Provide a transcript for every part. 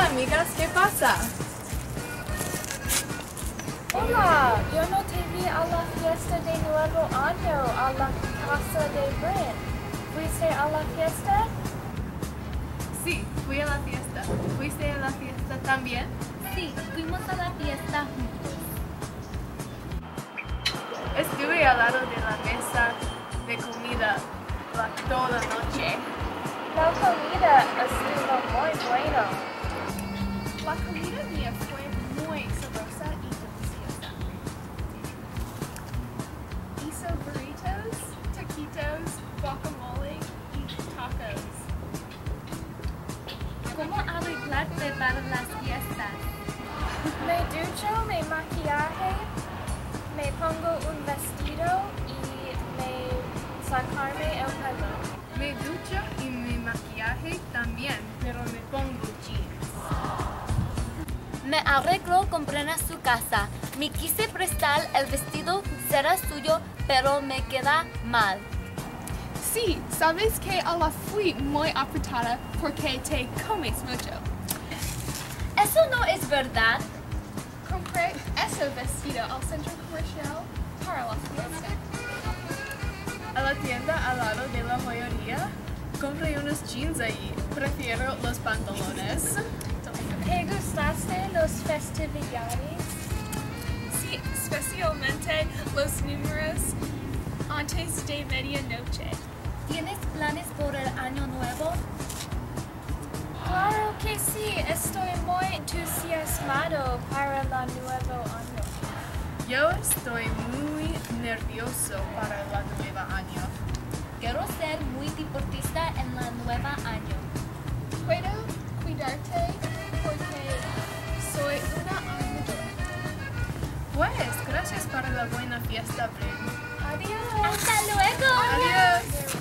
amigas, ¿qué pasa? Hola, yo no te vi a la fiesta de Nuevo Año a la casa de Blynch. ¿Fuiste a la fiesta? Sí, fui a la fiesta. ¿Fuiste a la fiesta también? Sí, fuimos a la fiesta juntos. Estuve al lado de la mesa de comida toda la noche. La comida estuvo muy buena. La comida mía fue muy sabrosa y deliciosa. Hizo burritos, taquitos, guacamole y tacos. ¿Cómo arreglarte para las fiestas? Me ducho, me maquillaje, me pongo un vestido y me sacarme el pelo. Me ducho y mi maquillaje también, pero me pongo jeans. Me arreglo con Blynch a su casa. Me quise prestar el vestido, será suyo, pero me queda mal. Sí, sabes que a la fui muy apretada porque te comes mucho. Eso no es verdad. Compré ese vestido al centro comercial para la fiesta. A la tienda al lado de la joyería, compré unos jeans ahí. Prefiero los pantalones. ¿Te gustaste los festividades? Sí, especialmente los números antes de medianoche. ¿Tienes planes por el año nuevo? Claro que sí, estoy muy entusiasmado para el nuevo año. Yo estoy muy nervioso para el nuevo año. Quiero ser muy deportista en el nuevo año. Puedo cuidarte porque soy una armadura. Pues, gracias para la buena fiesta, Blynch. Adiós. ¡Hasta luego! Adiós.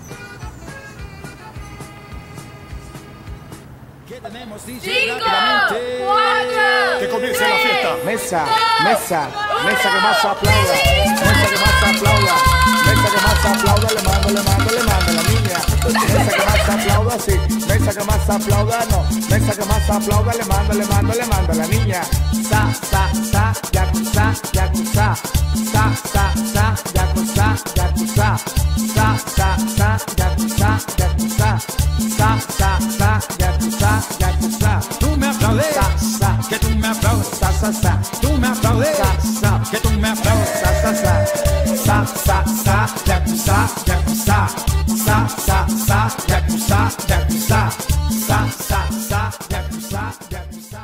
¿Qué tenemos, DJ? 5, Rápidamente. 4, Que comience la fiesta. Mesa, mesa, mesa que más aplauda, mesa que más aplauda, mesa que más aplauda, le mando la niña. Mesa que más aplauda, sí, mesa que más aplauda, no, mesa que más aplauda, le mando la niña. Sa, yakuza, yakuza, sa, yakuza, yakuza, sa, yakuza, yakuza, sa, yakuza, yakuza. Tú me aplaudes, que tú me aplaudes, tú me aplaudes, que tú me aplaudes, yakuza, yakuza, yakuza, yakuza, yakuza.